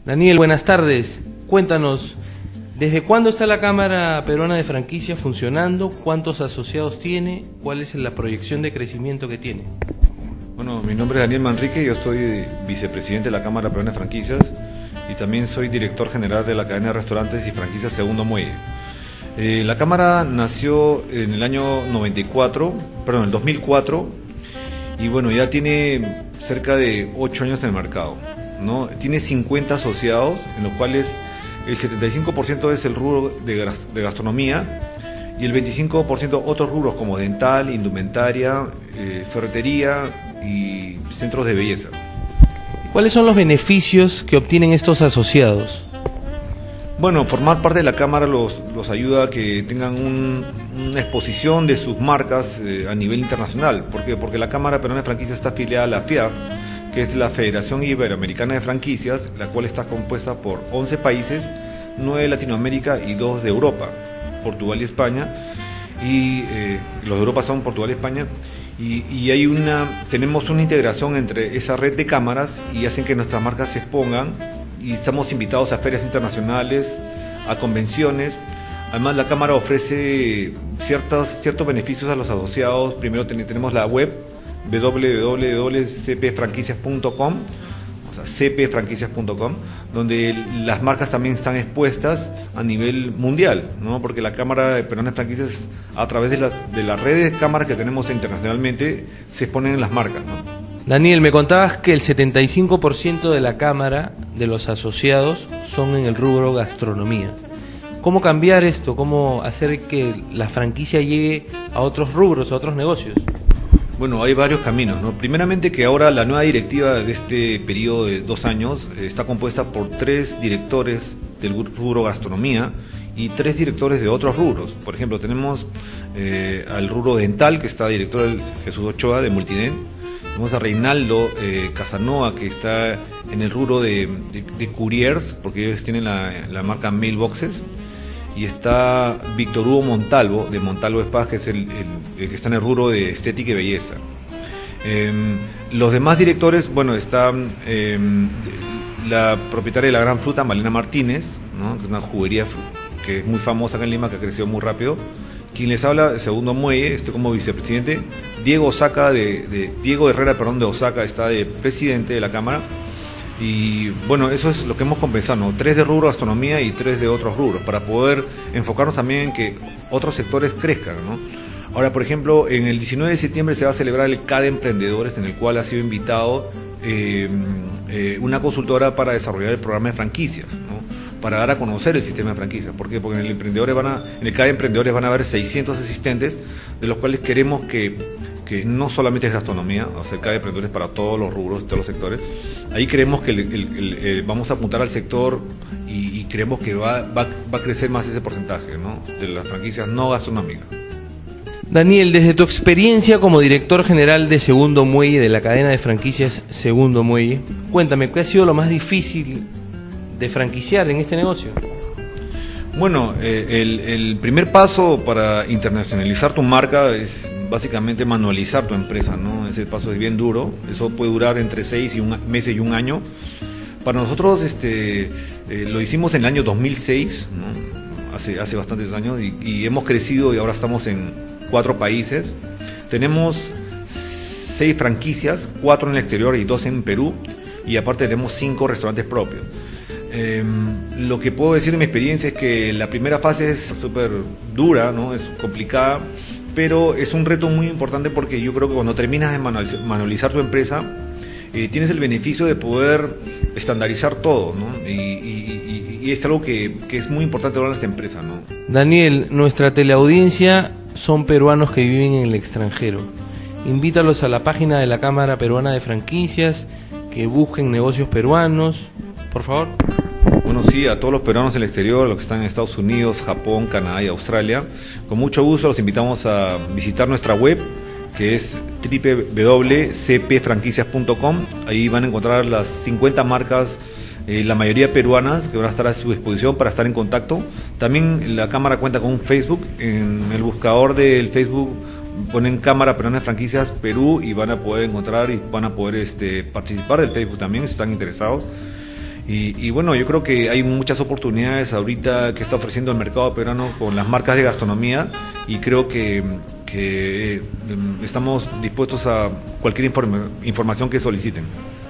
Daniel, buenas tardes. Cuéntanos, ¿desde cuándo está la Cámara Peruana de Franquicias funcionando? ¿Cuántos asociados tiene? ¿Cuál es la proyección de crecimiento que tiene? Bueno, mi nombre es Daniel Manrique, yo soy vicepresidente de la Cámara Peruana de Franquicias y también soy director general de la cadena de restaurantes y franquicias Segundo Muelle. La Cámara nació en el año 2004, y bueno, ya tiene cerca de 8 años en el mercado, ¿no? Tiene 50 asociados, en los cuales el 75% es el rubro de gastronomía y el 25% otros rubros como dental, indumentaria, ferretería y centros de belleza. ¿Cuáles son los beneficios que obtienen estos asociados? Bueno, formar parte de la Cámara los ayuda a que tengan una exposición de sus marcas a nivel internacional. ¿Por qué? Porque la Cámara Peruana de Franquicias está afiliada a la FIAF, que es la Federación Iberoamericana de Franquicias, la cual está compuesta por 11 países, 9 de Latinoamérica y 2 de Europa, Portugal y España. Y los de Europa son Portugal y España. Y tenemos una integración entre esa red de cámaras y hacen que nuestras marcas se expongan. Y estamos invitados a ferias internacionales, a convenciones. Además, la Cámara ofrece ciertos beneficios a los asociados. Primero tenemos la web www.cpfranquicias.com, o sea, cpfranquicias.com, donde las marcas también están expuestas a nivel mundial, ¿no? Porque la Cámara Peruana de Franquicias, a través de las redes de cámaras que tenemos internacionalmente, se exponen las marcas, ¿no? Daniel, me contabas que el 75% de la Cámara, de los asociados, son en el rubro gastronomía. ¿Cómo cambiar esto? ¿Cómo hacer que la franquicia llegue a otros rubros, a otros negocios? Bueno, hay varios caminos, ¿no? Primeramente, que ahora la nueva directiva de este periodo de 2 años está compuesta por 3 directores del rubro gastronomía y 3 directores de otros rubros. Por ejemplo, tenemos al rubro dental, que está director Jesús Ochoa de Multident. Tenemos a Reinaldo Casanova, que está en el rubro de couriers, porque ellos tienen la marca Mailboxes. Y está Víctor Hugo Montalvo, de Montalvo Spas, que es el que está en el rubro de estética y belleza. Los demás directores, bueno, está la propietaria de La Gran Fruta, Malena Martínez, ¿no? Que es una juguería que es muy famosa acá en Lima, que ha crecido muy rápido. Quien les habla, Segundo Muelle, estoy como vicepresidente. Diego Herrera, de Osaka, está de presidente de la Cámara. Y bueno, eso es lo que hemos compensado, ¿no? 3 de rubro gastronomía y 3 de otros rubros, para poder enfocarnos también en que otros sectores crezcan, ¿no? Ahora, por ejemplo, en el 19 de septiembre se va a celebrar el CADE Emprendedores, en el cual ha sido invitado una consultora para desarrollar el programa de franquicias, ¿no? Para dar a conocer el sistema de franquicias. ¿Por qué? Porque en el CADE Emprendedores van a haber 600 asistentes, de los cuales queremos que no solamente es gastronomía, o sea, el CADE Emprendedores para todos los rubros, todos los sectores. Ahí creemos que vamos a apuntar al sector y creemos que va a crecer más ese porcentaje, ¿no? De las franquicias no gastronómicas. Daniel, desde tu experiencia como director general de Segundo Muelle, de la cadena de franquicias Segundo Muelle, cuéntame, ¿qué ha sido lo más difícil de franquiciar en este negocio? Bueno, el primer paso para internacionalizar tu marca es básicamente manualizar tu empresa, ¿no? Ese paso es bien duro, eso puede durar entre 6 meses y 1 año. Para nosotros lo hicimos en el año 2006, ¿no? Hace bastantes años, y hemos crecido y ahora estamos en 4 países. Tenemos 6 franquicias, 4 en el exterior y 2 en Perú, y aparte tenemos 5 restaurantes propios. Lo que puedo decir de mi experiencia es que la primera fase es súper dura, ¿no? Es complicada, pero es un reto muy importante, porque yo creo que cuando terminas de manualizar tu empresa, tienes el beneficio de poder estandarizar todo, ¿no? Y es algo que es muy importante ahora en esta empresa, ¿no? Daniel, nuestra teleaudiencia son peruanos que viven en el extranjero. Invítalos a la página de la Cámara Peruana de Franquicias, que busquen negocios peruanos, por favor. Bueno, sí, a todos los peruanos en el exterior, los que están en Estados Unidos, Japón, Canadá y Australia, con mucho gusto los invitamos a visitar nuestra web, que es www.cpfranquicias.com. Ahí van a encontrar las 50 marcas, la mayoría peruanas, que van a estar a su disposición para estar en contacto. También la Cámara cuenta con un Facebook. En el buscador del Facebook ponen Cámara Peruana de Franquicias Perú y van a poder encontrar y van a poder participar del Facebook también, si están interesados. Y bueno, yo creo que hay muchas oportunidades ahorita que está ofreciendo el mercado peruano con las marcas de gastronomía, y creo que estamos dispuestos a cualquier información que soliciten.